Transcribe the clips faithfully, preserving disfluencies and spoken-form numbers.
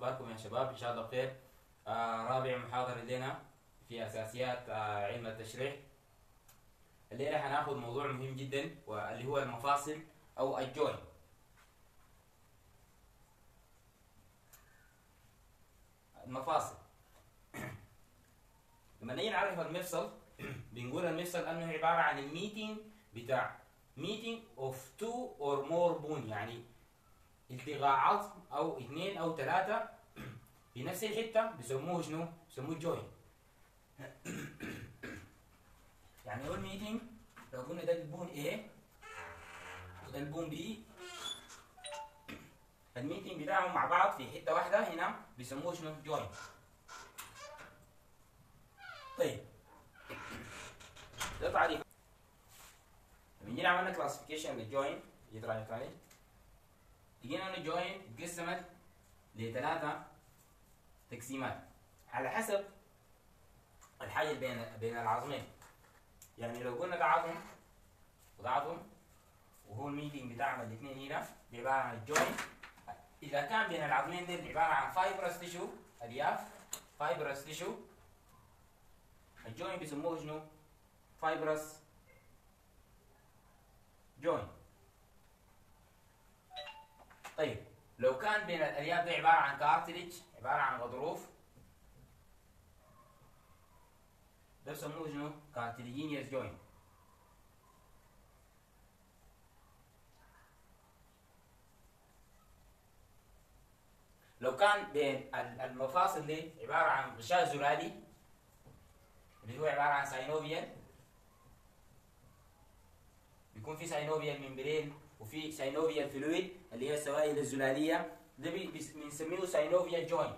اخباركم يا شباب؟ ان شاء الله بخير. آه رابع محاضرة لنا في اساسيات آه علم التشريح. الليلة هناخد موضوع مهم جدا واللي هو المفاصل او الجوين. المفاصل لما نيجي نعرف المفصل بنقول المفصل انه عبارة عن الميتنج بتاع meeting of two or more bone، يعني التقاء عظم او اثنين او ثلاثة في نفس الحتة بيسموه شنو؟ بيسموه جوين. يعني هو الميتنج لو قلنا ده البون A وده البون B، الميتنج بتاعهم مع بعض في حتة واحدة هنا بيسموه شنو؟ جوين. طيب ده تعريف. لما جينا عملنا كلاسيفيكيشن للجوين يتراجع تاني، لقينا ان الجوين اتقسمت لثلاثة تقسيمات على حسب الحاجة بين بين العظمين. يعني لو قلنا ده عظم وده عظم وهو الميتنج بتاعنا الاثنين هنا عبارة عن الجوين، إذا كان بين العظمين دول عبارة عن فايبرس تيشو، ألياف فايبرس تيشو، الجوين بيسموه شنو؟ فايبرس جوين. طيب لو كان بين الألياف دي عبارة عن كارتريج، عبارة عن غضروف، ده بيسموه شنو؟ كارتريجينيوس جوين. لو كان بين المفاصل دي عبارة عن غشاء زلالي اللي هو عبارة عن ساينوفيال، بيكون في ساينوفيال ممبرين وفي ساينوفيال فلويد اللي هي السوائل الزلالية، ده بنسميه ساينوفيال جوين.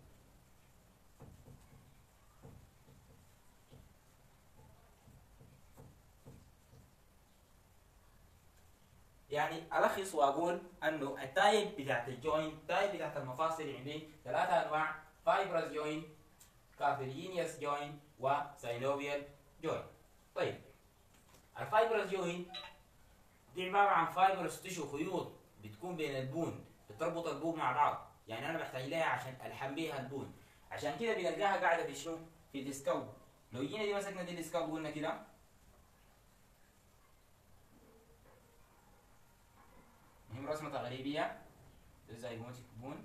يعني ألخص وأقول أنه التايب بتاعت الجوين، التايب بتاعت المفاصل عندي ثلاثة أنواع: فايبرس جوين، كارتريجينيوس جوين، وساينوفيال جوين. طيب الفايبرس جوين دي عبارة عن فايبرس تيشو، خيوط بتكون بين البون بتربط البون مع بعض، يعني أنا بحتاج لها عشان ألحم بيها البون. عشان كده بنلقاها قاعدة في شنو؟ في السكالب. لو جينا دي مسكنا دي السكالب قلنا كده، مهم رسمة غريبية زي موتيك بون،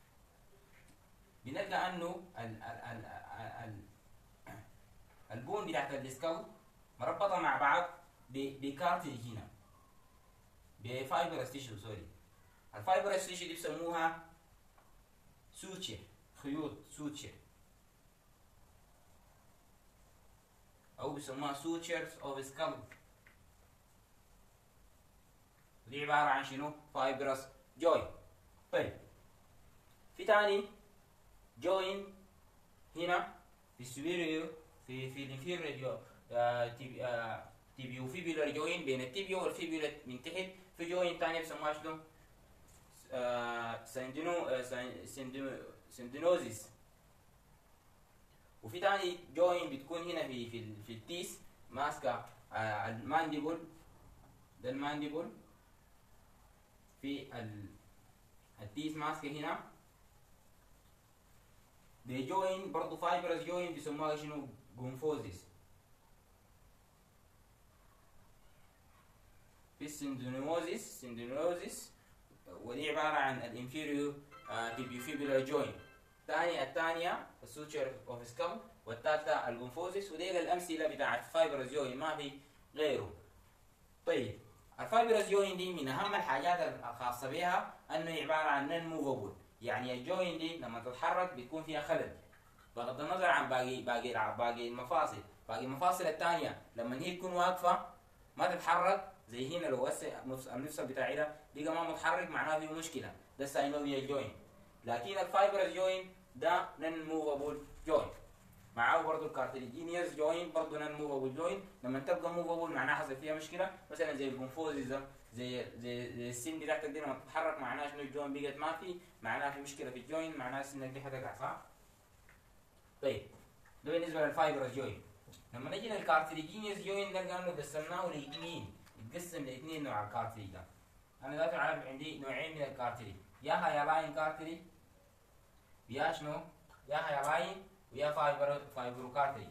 بنلقى انه ال ال ال ال البون بتاعت السكالب مربطة مع بعض بكارتريج هنا، بفايبرس تيشو سوري. الفايبرس تيشو دي بيسموها سوتشر، خيوط سوتشر، او بيسموها سوتشرز اوف سكالب. دي عبارة عن شنو؟ فايبرس جوين. طيب في تاني جوين هنا في السوبيريور، في في الانفيريور تيبيو فيبولار جوين، بين التيبيو والفيبولا من تحت. في جوين تاني بيسموها شنو؟ آه سندينو آه سندينو سندينوزيس. وفي تاني جوين بتكون هنا في في في التيس ماسكه آه المانديبل، ده المانديبل في التيس ماسكه هنا. دي جوين برضه فايبرس جوين بيسموها شنو؟ جونفوزيس. في السندينوزيس سندينوزيس ودي عبارة عن الانفيريور تيبيوفيبولار جوين. الثانية الثانية السوتشر اوف سكال، والثالثة الجونفوزيس. ودي الأمثلة بتاعت فايبرس جوين، ما في غيره. طيب الفايبرس جوين دي من أهم الحاجات الخاصة بها أنه عبارة عن نون موفابل، يعني الجوين دي لما تتحرك بيكون فيها خلل، بغض النظر عن باقي باقي باقي المفاصل. باقي المفاصل الثانية لما هي تكون واقفة ما تتحرك، زي هنا لو هسه المفصل بتاعي ده لقى ما متحرك معناه فيه مشكلة، ده الساينوفيال جوين. لكن الفايبرس جوين ده نون موفابل جوين. معاه برضه الكارتريجينيوس جوين برضه نون موفابل جوين. لما تبقى موفابل معناها حصل فيها مشكلة، مثلا زي الجونفوزيس ده، زي زي زي السن بتاعتك دي لما تتحرك معناها شنو؟ الجوين بقت ما في، معناها في مشكلة في الجوين، معناها سنك دي حتقع، صح؟ طيب ده بالنسبة للفايبرس جوين. لما نجي للكارتريجينيوس جوين نلقى انه قسمناه لاثنين، يتقسم لاثنين نوع الكارتريج ده. انا دلوقتي عارف عندي نوعين من الكارتريج، يا هايلاين كارتريج ويا شنو؟ يا هايلاين ويا فايبر فايبروكارتري.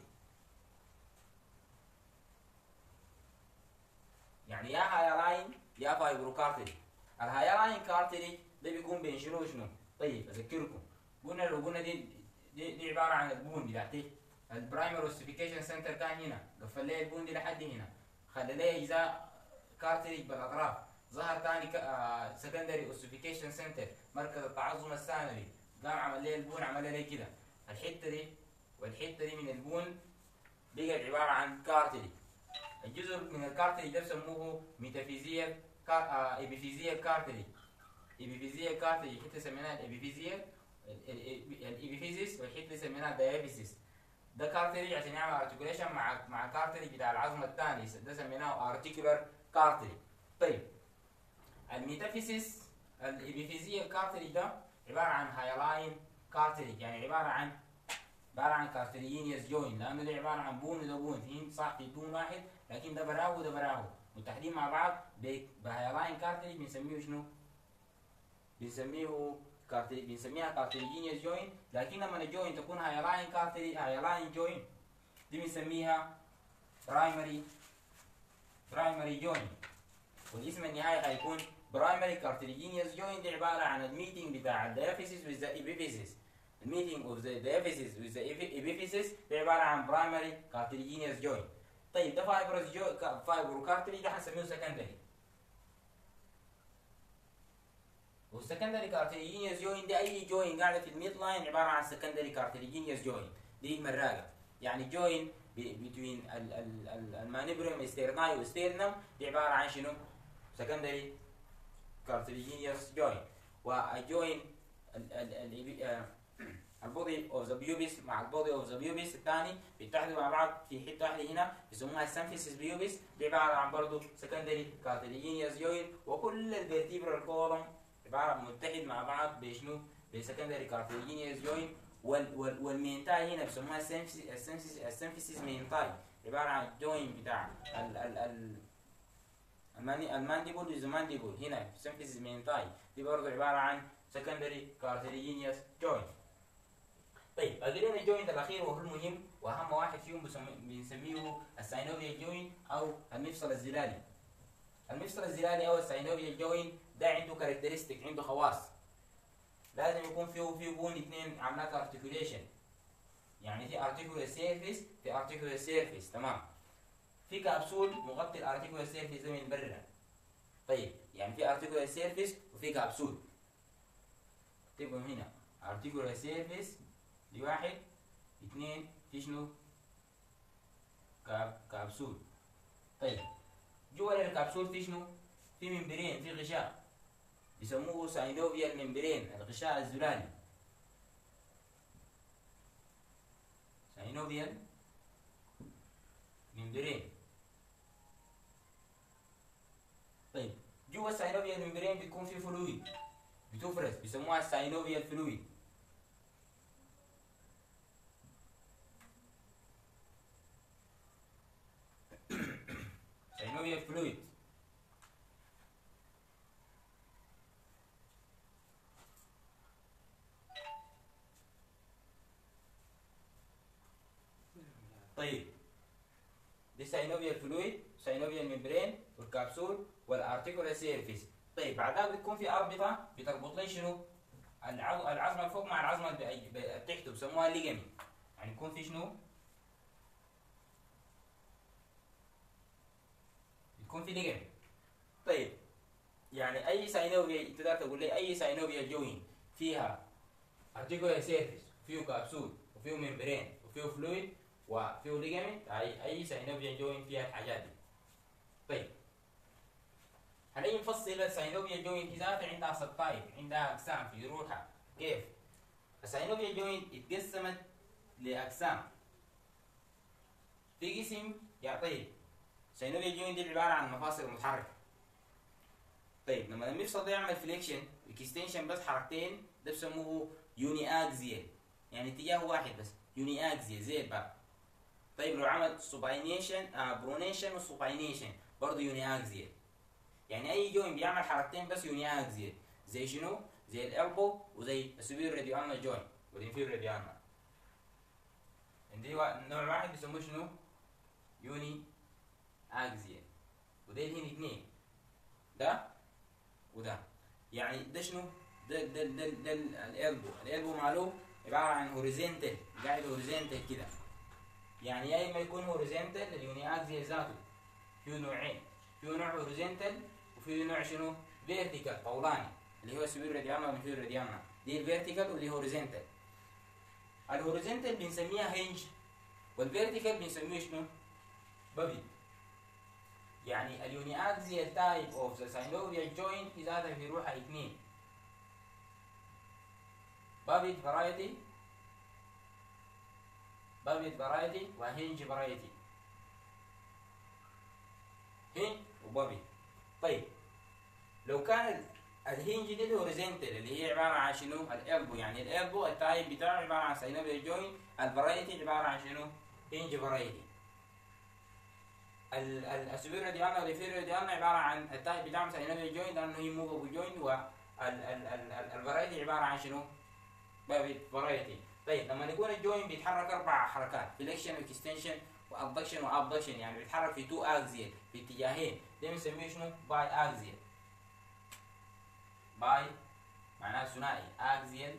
يعني يا هايلاين يا فايبروكارتري. الهايلاين كارتري ده بيكون بين شنو وشنو؟ طيب اذكركم قلنا لو قلنا دي دي, دي عباره عن البون بتاعتي. البرايمر اوسيفيكيشن سنتر كان هنا، قفل لي البون دي لحد هنا، خلى لي اجزاء كارتريج بالاطراف. ظهر ثاني سكندري اوسيفيكيشن سنتر، مركز التعظم الثانوي، قام عمل لي البون، عمل لي كده الحته دي والحته دي من البون بقت عباره عن كارتريج. الجزء من الكارتريج ده بسموه ميتافيزيال كار... آه... ايبيفيزيال كارتريج. ايبيفيزيال كارتريج حته سميناها الايبيفيزيال الايبيفيزيس، والحته سميناها الديافيزيس. ده كارتريج عشان يعمل ارتكوليشن مع مع كارتريج بتاع العظم الثاني، ده سميناه ارتيكولار كارتريج. طيب الميتافيزيس الايبيفيزيال كارتريج ده عباره عن هايلاين كارتريج، يعني عباره عن عباره عن كارتريجينيوس جوين، لانه ده عباره عن بون وده بون، فين صح في بون واحد لكن ده براهو وده براهو متحدين مع بعض بهايلاين كارتريج. بنسميه شنو؟ بنسميه كارتريج، بنسميها كارتريجينيوس جوين. لكن لما الجوين تكون هايلاين كارتريج هايلاين جوين دي بنسميها برايمري برايمري جوين، والاسم النهائي هيكون برايمري كارتريجينيوس جوين. دي عباره عن الميتنج بتاع الديافيسيس وذ ايبيفيسيس. الميتنج اوف ذا ديافيسيس وذ ايبيفيسيس دي عباره عن برايمري كارتريجينيوس جوين. طيب ده فايبروس جو فايبرو كارتريج ده هنسميه سكندري. والسكندري كارتريجينيوس جوين دي اي جوين قاعده في الميد لاين عباره عن سكندري كارتريجينيوس جوين. دي المراقه، يعني جوين بين المانيبريوم استيرناي واستيرنم دي عباره عن شنو؟ سكندري كارتريجينيوس جوين. والجوين البودي اوف ذا بيوبيس مع البودي اوف ذا بيوبيس الثاني بيتحدوا مع بعض في حته واحده هنا بيسموها السمفيسيس بيوبيس، دي عباره عن برضه سكندري كارتريجينيوس جوين. وكل الفيرتيبرال كولوم عباره متحد مع بعض بشنو؟ بسكندري كارتريجينيوس جوين. والمينتاي هنا بيسموها السمفيسيس مينتاي، عباره عن الجوين بتاع ال ال ال المانديبول والمانديبول هنا سمفيسيس مينتاي، دي برضه عباره عن سكندري كارتريجينيوس جوين. طيب اجرينا الجوينت الاخير وهو المهم واهم واحد فيهم بنسميه الساينوفيال جوين او المفصل الزلالي. المفصل الزلالي او الساينوفيال جوين ده عنده كاركترستيك، عنده خواص. لازم يكون فيه فيه بون اثنين عملات ارتكوليشن، يعني في ارتيكولار سيرفيس في ارتيكولار سيرفيس، تمام. في كبسول مغطي الارتيكولار سيرفيس ده من برا. طيب يعني في ارتيكولار سيرفيس وفي كبسول. اكتبهم هنا ارتيكولار سيرفيس دي واحد، اثنين في شنو؟ كاب كبسول. طيب جوا الكبسول في شنو؟ في ممبرين، في غشاء بيسموه ساينوفيال ممبرين، الغشاء الزلالي. ساينوفيال ممبرين. طيب جوا الساينوفيال ممبرين بيكون في فلويد بتفرز بيسموها الساينوفيال فلويد. ساينوفيال فلويد. طيب دي ساينوفيال فلويد، ساينوفيال ممبرين، والكبسول والارتيكولار سيرفيس. طيب بعدها بتكون في اربطه بتربط لي شنو؟ العظم العظمه اللي فوق مع العظمه اللي تحته بسموها ليجامي. يعني يكون في شنو؟ يكون في ليجامي. طيب يعني اي ساينوفيا تقدر تقول لي اي ساينوفيا جوين فيها ارتيكولار سيرفيس وفيه كبسول وفيه ممبرين وفيه فلويد وفيه ليجامنت، اي اي ساينوفيا جوين فيها الحاجات دي. طيب هنيجي نفصل الساينوفيا جوين ذاتها، عندها سبتايب، عندها اقسام في روحها. كيف؟ الساينوفيا جوين اتقسمت لاقسام. في قسم يعطيك ساينوفيا جوين دي عباره عن مفاصل متحركه. طيب لما المفصل ده يعمل فليكشن اكستنشن بس حركتين ده بسموه يوني اكزيال، يعني اتجاه واحد بس، يوني اكزيال زي الباب. طيب لو عمل سوباينيشن آه برونيشن وسوباينيشن برضه يوني اكزيال. يعني اي جوين بيعمل حركتين بس يوني اكزيال، زي شنو؟ زي الالبو وزي السوبير راديوالنا جوين، والانفيريور ديالنا. عندي نوع واحد بيسموه شنو؟ يوني اكزيال، وديل هنا اثنين، ده وده. يعني ده شنو؟ ده ده ده ده الالبو، الالبو معلوم عباره عن هوريزونتال، قاعد هوريزونتال كده. يعني يا اما يكون هوريزونتال اليوني اكزيال ذاته فيه نوعين، فيه نوع هوريزونتال وفيه نوع شنو؟ فيرتيكال طولاني، اللي هو السوبر راديالنا والانفيريور راديالنا. دي الفيرتيكال واللي هوريزونتال. الهوريزونتال بنسميها هنج، والفيرتيكال بنسميه شنو؟ بابي. يعني اليوني اكزيال تايب اوف ذا ساينوفيال جوينت في ذاتها في روحها اثنين، بابيت فرايتي، بابيت فرايتي وهنج فرايتي، هنج وبابي. طيب لو كان الهنج دي الهوريزونتال اللي هي عباره عن شنو؟ الالبو، يعني الالبو التايب بتاعه عباره عن ساينوفيال جوينت، الفرايتي عباره عن شنو؟ هنج فرايتي. السوبيريور ديالنا والانفيريور ديالنا عباره عن التايب بتاعهم ساينوفيال جوينت لانه هي موفابل جوينت، والفرايتي عباره عن شنو؟ فرايتي. طيب لما يكون الجوين بيتحرك اربع حركات، فليكشن واكستنشن وابدكشن وابدكشن، يعني بيتحرك في تو اكزيال، في اتجاهين، ده بنسميه شنو؟ باي اكزيال. باي معناها ثنائي، اكزيال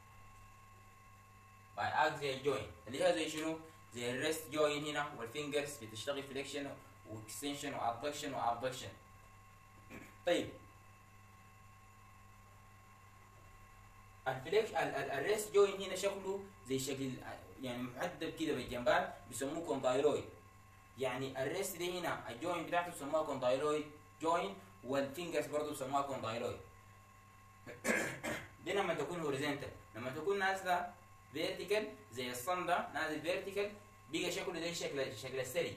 باي اكزيال جوين، اللي هي زي شنو؟ زي الريست جوين هنا، والفينجرز بتشتغل فليكشن واكستنشن وابدكشن وابدكشن. طيب الفليكش الريست جوين هنا شكله زي شكل يعني محدب كده بالجنبات، بيسموه كوندايلويد. يعني الريست دي هنا الجوين بتاعته بيسموها كوندايلويد جوين، والفينجرز برضه بيسموها كوندايلويد. دي لما تكون هوريزونتال. لما تكون نازله فيرتيكال زي الصن ده نازل فيرتيكال، بيجي شكله ده شكل شكل السري،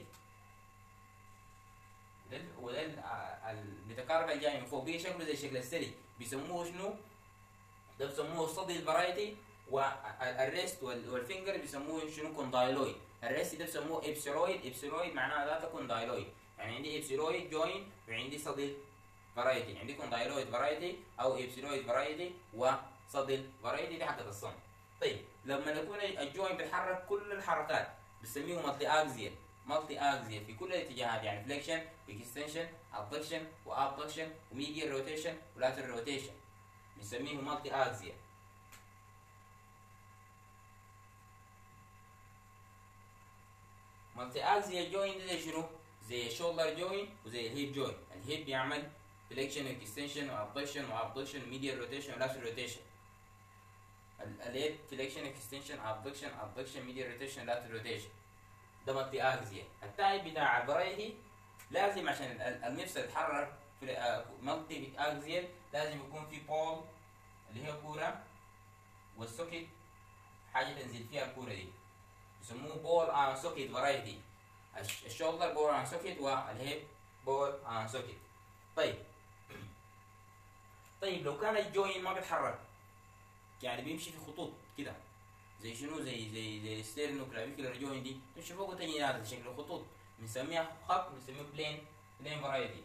وده المتقارب الجاي من فوق بيجي شكله زي شكل السري، بيسموه شنو؟ ده بيسموه الصدي الفرايتي، والريست والفينجر بيسموه شنو؟ كوندايلويد. الريست ده بيسموه ابسيرويد، ابسيرويد معناها ذاته كوندايلويد. يعني عندي ابسيرويد جوين وعندي صدي فرايتي، عندي كوندايلويد فرايتي او ابسيرويد فرايتي وصدي فرايتي، دي حقت الصم. طيب لما يكون الجوين بيتحرك كل الحركات بنسميه مالتي اكزيال، مالتي اكزيال في كل الاتجاهات، يعني فليكشن واكستنشن ابدكشن وابدكشن وميديال روتيشن ولاترال روتيشن، بنسميه مالتي اكزيال. مالتي اكزيال جوين ده زي شنو؟ زي الشولدر جوين وزي الهيب جوين. الهيب بيعمل فليكشن واكستنشن وابدكشن وابدكشن وميديال روتيشن ولاترال روتيشن. الهيب فليكشن اكستنشن ابدكشن ابدكشن ميديال روتيشن لاترال روتيشن، ده مالتي اكزيال. التايب بتاع الفرايتي لازم عشان المفصل يتحرك في مالتي اكزيال لازم يكون في بول اللي هي كوره، والسوكيت حاجه تنزل فيها الكوره دي، يسموه بول ان سوكيت فرايتي. الشولدر بول ان سوكيت والهيب بول ان سوكيت. طيب طيب لو كان الجوين ما بيتحرك، يعني بيمشي في خطوط كده زي شنو؟ زي زي زي الستيرنو كلافيكولار جوين دي تمشي فوق وتجي نازل شكل خطوط، بنسميها خط، بنسميه بلين بلين فرايتي.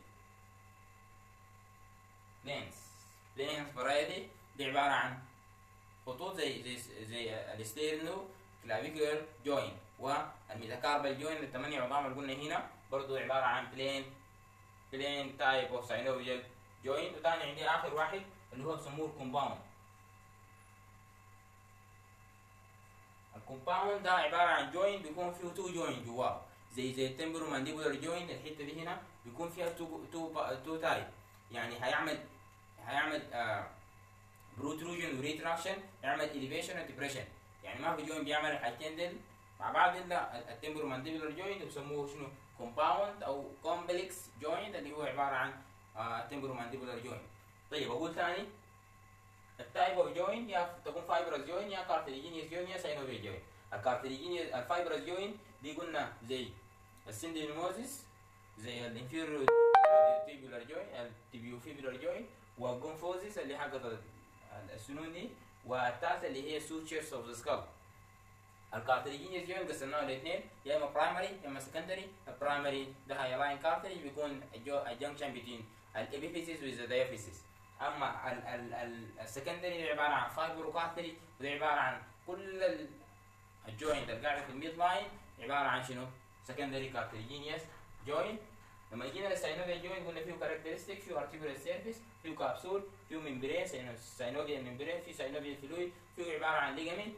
بلينز بلينز فرايتي دي عباره عن خطوط زي زي زي الستيرنو كلافيكولار جوين، والميتاكاربال جوين الثمانيه عظام اللي قلنا هنا برضه عباره عن بلين بلين تايب اوف ساينوفيال جوين. وثاني عندي اخر واحد اللي هو بسموه الكومباوند. الكومباوند ده عباره عن جوين بيكون فيه تو جوين جواه، زي زي التمبرو مانديبولار جوين. الحته دي هنا بيكون فيها تو تو تو تايب، يعني هيعمل هيعمل آه بروتروجن وريتراكشن، يعمل اليفيشن وديبريشن. يعني ما في جوين بيعمل الحاجتين دول مع بعض الا التمبرو مانديبولار جوين، بيسموه شنو؟ كومباوند او كومبلكس جوين، اللي هو عباره عن تمبرو مانديبولار جوين. طيب اقول ثاني، التايب اوف جوين يا تكون فايبرس جوين يا كارتليجينيوس جوين يا ساينوفيال جوين. الكارتليجينيوس الفايبرس جوين دي قلنا زي السندينوموزيس، زي الانفيريور تيبولار جوين التيبيوفيبولار جوين، والجونفوزيس اللي حقت السنون دي، والثالثه اللي هي سوتشرز اوف ذا سكال. الكارتليجينيوس جوين قسمناه لاثنين، يا اما برايمري يا اما سكندري. البرايمري ده هايلاين كارتليج بيكون الجنكشن بين الابيفيسيس وذا دايفيسيس. اما السكندري عباره عن فايبرو كارتليج، وده عباره عن كل الجوينت اللي قاعده في الميد لاين عباره عن شنو؟ سكندري كارتليجينيوس جوينت. لما جينا للساينوفيال جوينت قلنا فيه كاركترستيك، فيه ارتيكولار سيرفيس، فيه كابسول، فيه ممبرين ساينوفيال ممبرين، فيه ساينوفيال فلويد، فيه عباره عن ليجامنت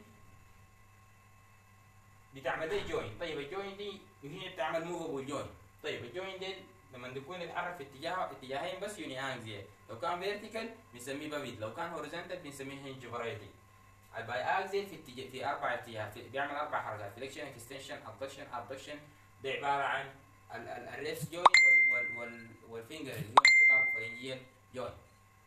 بتعمل ايه جوينت. طيب الجوينت دي هي بتعمل موفابل جوينت. طيب الجوينت دي لما تكون يتحرك في اتجاه اتجاهين بس يوني اكزيال، لو كان فيرتيكال بنسميه بابيد، لو كان هوريزونتال بنسميه هنج فرايتي. الباي اكزيال في اتجاه في اربع اتجاهات، بيعمل اربع حركات: فليكشن، اكستنشن، ابدكشن، ابدكشن. ده عباره عن الريست جوينت وال وال والفينجر اللي هو الكاربوفرنجيال جوينت.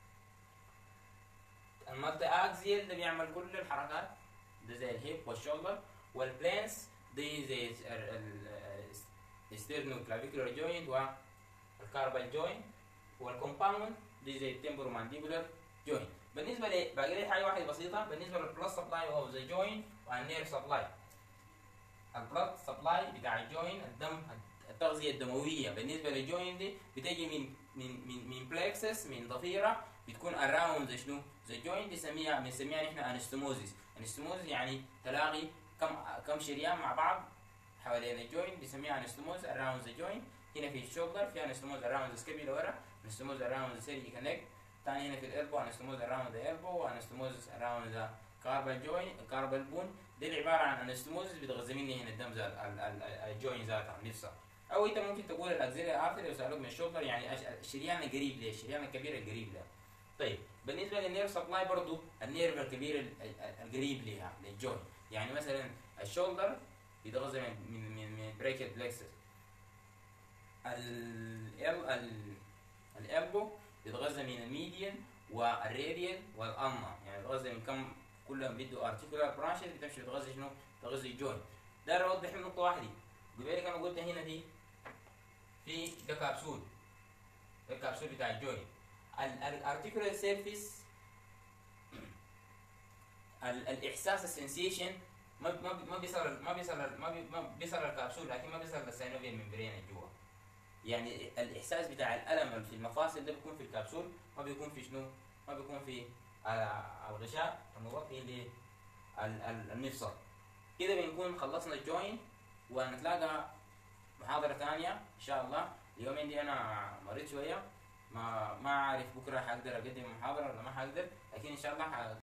المالتي اكزيال ده بيعمل كل الحركات، ده زي الهيب والشولدر. والبلانس دي زي الستيرنو كلافيكولار جوينت والكاربال جوينت. والكومباوند دي زي التمبرو مانديبولار جوينت. بالنسبه لي باقي لي حاجه واحده بسيطه بالنسبه للبلس سبلاي اوف ذا جوينت والنير سبلاي. البلد سبلاي بتاع الجوينت، الدم التغذيه الدمويه بالنسبه للجوينت دي بتجي من من من من بلكسس، من ضفيره بتكون اراوند شنو ذا جوينت، بنسميها بنسميها نحن انستموزيس. انستموزيس يعني تلاقي كم كم شريان مع بعض حوالين الجوينت، بنسميها انستموز اراوند ذا جوينت. هنا في الشولدر في انستموز اراوند ذا سكابيولا ورا، انستموز اراوند ذا سيرجيكال نيك. ثاني هنا في الالبو انستموز اراوند ذا البو، وانستموز اراوند ذا كاربال جوينت كاربال بون. دي عباره عن انستموز بتغذي مني هنا الدم ذات الجوينت ذاتها نفسها. او انت ممكن تقول الاكزيلري ارتري وسالوك من الشولدر، يعني الشريان القريب له، الشريان الكبير القريب له. طيب بالنسبه للنيرف سبلاي برضه النيرف الكبير القريب لها للجوينت، يعني مثلا الشولدر بيتغذى من من من, من بريكت بلكسس. ال الالبو بيتغذى من الميديان والراديال والالنا، يعني بيتغذى من كم كلهم بيدوا ارتيكولار برانشز بتمشي بتغذي شنو؟ بتغذي الجوينت. ده اوضح نقطه واحده. قبل انا قلت هنا في في ده كابسول، ده الكابسول بتاع الجوينت. الارتيكولار سيرفيس الاحساس السنسيشن ما ما ما بيصل ما بيصل ما بيصل الكبسول، لكن ما بيصل للسينوفيال ممبرين جوا. يعني الاحساس بتاع الالم في المفاصل ده بيكون في الكبسول، ما بيكون في شنو؟ ما بيكون في الغشاء المغطي للمفصل. كده بنكون خلصنا الجوينت، ونتلاقى محاضرة ثانية ان شاء الله. اليومين دي انا مريت شوية، ما ما عارف بكره حقدر اقدم محاضرة ولا ما حقدر، لكن ان شاء الله